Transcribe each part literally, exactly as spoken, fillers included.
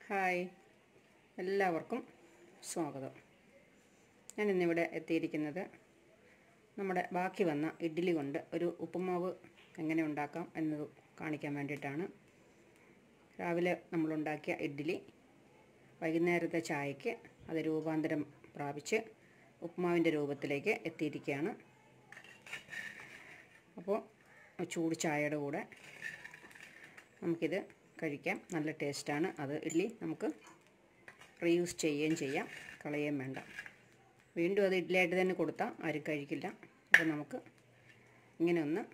Hi, എല്ലാവർക്കും സ്വാഗതം. ഞാൻ ഇന്നിവിടെ എത്തിയിരിക്കുന്നത് നമ്മുടെ ബാക്കി വന്ന ഇഡ്ഡലി കൊണ്ട് ഒരു ഉപ്പുമാവ് എങ്ങനെ ഉണ്ടാക്കാം എന്നത് കാണിക്കാൻ വേണ്ടിയിട്ടാണ്. രാവിലെ നമ്മളുണ്ടാക്കിയ ഇഡ്ഡലി വൈകുന്നേരത്തെ ചായയ്ക്ക് അത് രൂപാന്തരം പ്രാപിച്ച് ഉപ്പുമാവിൻ്റെ രൂപത്തിലേക്ക് എത്തിയിരിക്കുകയാണ്. അപ്പോൾ ചൂട് ചായയുടെ കൂടെ നമുക്കിത് കഴിക്കാം. നല്ല ടേസ്റ്റാണ്. അത് ഇഡ്ഡലി നമുക്ക് റീയൂസ് ചെയ്യുകയും ചെയ്യാം, കളയുകയും വേണ്ട. വീണ്ടും അത് ഇഡ്ഡലി ആയിട്ട് തന്നെ കൊടുത്താൽ ആരും കഴിക്കില്ല. അപ്പോൾ നമുക്ക് ഇങ്ങനെ ഒന്ന്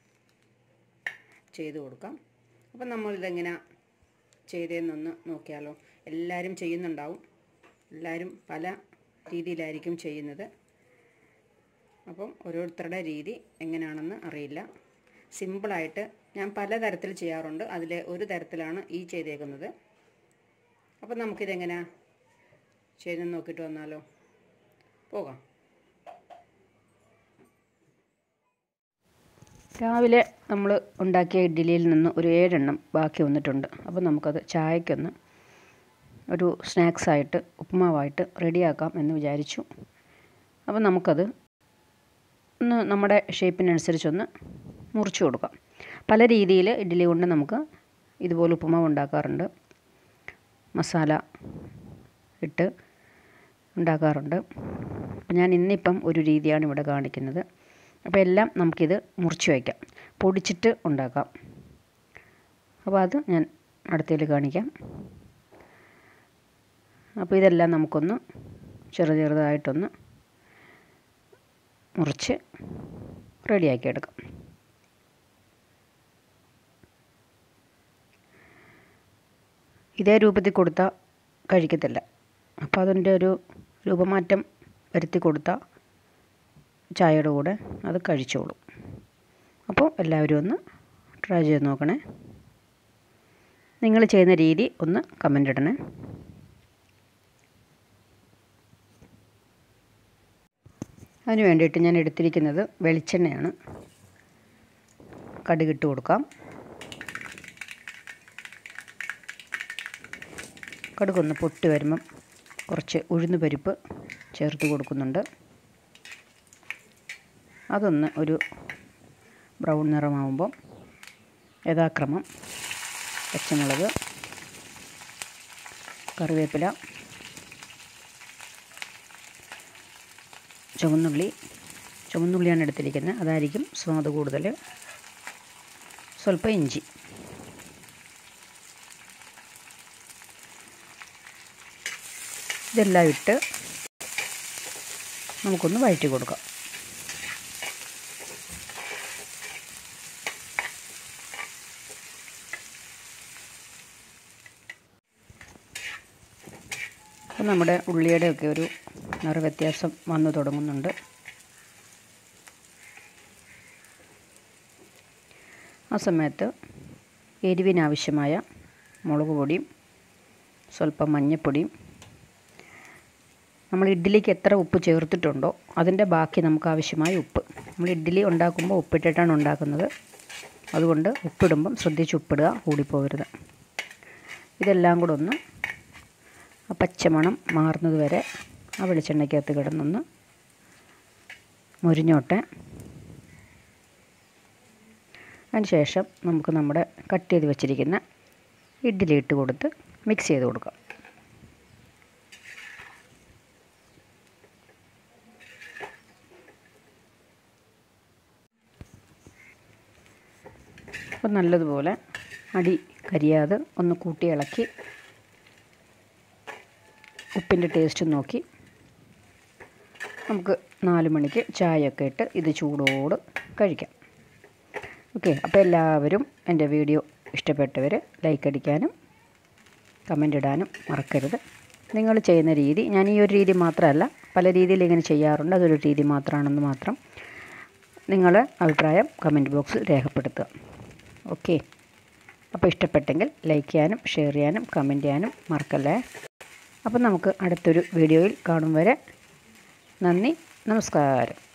ചെയ്ത് കൊടുക്കാം. അപ്പം നമ്മളിതെങ്ങനെ ചെയ്തതെന്നൊന്ന് നോക്കിയാലോ. എല്ലാവരും ചെയ്യുന്നുണ്ടാവും, എല്ലാവരും പല രീതിയിലായിരിക്കും ചെയ്യുന്നത്. അപ്പം ഓരോരുത്തരുടെ രീതി എങ്ങനെയാണെന്ന് അറിയില്ല. സിമ്പിളായിട്ട് ഞാൻ പല തരത്തിൽ ചെയ്യാറുണ്ട്. അതിൽ ഒരു തരത്തിലാണ് ഈ ചെയ്തേക്കുന്നത്. അപ്പം നമുക്കിതെങ്ങനെ ചെയ്തെന്ന് നോക്കിയിട്ട് വന്നാലോ. പോകാം. രാവിലെ നമ്മൾ ഉണ്ടാക്കിയ ഇഡ്ഡലിയിൽ നിന്ന് ഒരു ഏഴെണ്ണം ബാക്കി വന്നിട്ടുണ്ട്. അപ്പോൾ നമുക്കത് ചായക്കൊന്ന് ഒരു സ്നാക്സായിട്ട് ഉപ്പുമാവായിട്ട് റെഡിയാക്കാം എന്ന് വിചാരിച്ചു. അപ്പോൾ നമുക്കത് ഒന്ന് നമ്മുടെ ഷേപ്പിനനുസരിച്ചൊന്ന് മുറിച്ച് കൊടുക്കാം. പല രീതിയിൽ ഇഡ്ഡലി കൊണ്ട് നമുക്ക് ഇതുപോലെ ഉപ്പുമാവ് ഉണ്ടാക്കാറുണ്ട്. മസാല ഇട്ട് ഉണ്ടാക്കാറുണ്ട്. അപ്പം ഞാൻ ഇന്നിപ്പം ഒരു രീതിയാണ് ഇവിടെ കാണിക്കുന്നത്. അപ്പോൾ എല്ലാം നമുക്കിത് മുറിച്ച് വയ്ക്കാം, പൊടിച്ചിട്ട് ഉണ്ടാക്കാം. അപ്പോൾ അത് ഞാൻ അടുത്തതിൽ കാണിക്കാം. അപ്പോൾ ഇതെല്ലാം നമുക്കൊന്ന് ചെറു ചെറുതായിട്ടൊന്ന് മുറിച്ച് റെഡിയാക്കി എടുക്കാം. ഇതേ രൂപത്തിൽ കൊടുത്താൽ കഴിക്കത്തില്ല. അപ്പോൾ അതിൻ്റെ ഒരു രൂപമാറ്റം വരുത്തി കൊടുത്താൽ ചായയുടെ കൂടെ അത് കഴിച്ചോളും. അപ്പോൾ എല്ലാവരും ഒന്ന് ട്രൈ ചെയ്ത് നോക്കണേ. നിങ്ങൾ ചെയ്യുന്ന രീതി ഒന്ന് കമൻ്റ് ഇടണേ. അതിന് വേണ്ടിയിട്ട് ഞാൻ എടുത്തിരിക്കുന്നത് വെളിച്ചെണ്ണയാണ്. കടുകിട്ട് കൊടുക്കാം. കടുകൊന്ന് പൊട്ടി വരുമ്പം കുറച്ച് ഉഴുന്ന് പരിപ്പ് ചേർത്ത് കൊടുക്കുന്നുണ്ട്. അതൊന്ന് ഒരു ബ്രൗൺ നിറമാകുമ്പം യഥാക്രമം പച്ചമുളക്, കറിവേപ്പില, ചുവന്നുള്ളി ചുവന്നുള്ളിയാണ് എടുത്തിരിക്കുന്നത്, അതായിരിക്കും സ്വാദ് കൂടുതൽ. സ്വല്പം ഇഞ്ചി. ഇതെല്ലാം ഇട്ട് നമുക്കൊന്ന് വഴറ്റി കൊടുക്കാം. അപ്പോൾ നമ്മുടെ ഉള്ളിയുടെയൊക്കെ ഒരു നിറവ്യത്യാസം വന്നു തുടങ്ങുന്നുണ്ട്. ആ സമയത്ത് എരിവിനാവശ്യമായ മുളക് പൊടിയും സ്വല്പം മഞ്ഞൾപ്പൊടിയും, നമ്മൾ ഇഡ്ഡലിക്ക് എത്ര ഉപ്പ് ചേർത്തിട്ടുണ്ടോ അതിൻ്റെ ബാക്കി നമുക്ക് ആവശ്യമായ ഉപ്പ്. നമ്മൾ ഇഡ്ഡലി ഉണ്ടാക്കുമ്പോൾ ഉപ്പിട്ടിട്ടാണ് ഉണ്ടാക്കുന്നത്. അതുകൊണ്ട് ഉപ്പിടുമ്പം ശ്രദ്ധിച്ച് ഉപ്പിടുക, കൂടിപ്പോകരുത്. ഇതെല്ലാം കൂടെ ഒന്ന് ആ പച്ചമണം മാറുന്നത് വരെ ആ വെളിച്ചെണ്ണയ്ക്കകത്ത് കിടന്നൊന്ന് മുരിഞ്ഞോട്ടെ. അതിന് ശേഷം നമുക്ക് നമ്മുടെ കട്ട് ചെയ്ത് വെച്ചിരിക്കുന്ന ഇഡ്ഡലി ഇട്ട് കൊടുത്ത് മിക്സ് ചെയ്ത് കൊടുക്കാം. അപ്പോൾ നല്ലതുപോലെ അടി കരിയാതെ ഒന്ന് കൂട്ടി ഇളക്കി ഉപ്പിൻ്റെ ടേസ്റ്റ് നോക്കി നമുക്ക് നാല് മണിക്ക് ചായയൊക്കെ ഇട്ട് ഇത് ചൂടോട് കഴിക്കാം. ഓക്കെ. അപ്പോൾ എല്ലാവരും എൻ്റെ വീഡിയോ ഇഷ്ടപ്പെട്ടവർ ലൈക്ക് അടിക്കാനും കമൻ്റ് ഇടാനും മറക്കരുത്. നിങ്ങൾ ചെയ്യുന്ന രീതി, ഞാൻ ഈ ഒരു രീതി മാത്രമല്ല പല രീതിയിൽ ഇങ്ങനെ ചെയ്യാറുണ്ട്, അതൊരു രീതി മാത്രമാണെന്ന് മാത്രം നിങ്ങളുടെ അഭിപ്രായം കമൻറ്റ് ബോക്സിൽ രേഖപ്പെടുത്തുക. ഓക്കെ. അപ്പോൾ ഇഷ്ടപ്പെട്ടെങ്കിൽ ലൈക്ക് ചെയ്യാനും ഷെയർ ചെയ്യാനും കമൻറ്റ് ചെയ്യാനും മറക്കല്ലേ. അപ്പം നമുക്ക് അടുത്തൊരു വീഡിയോയിൽ കാണും വരെ നന്ദി, നമസ്കാരം.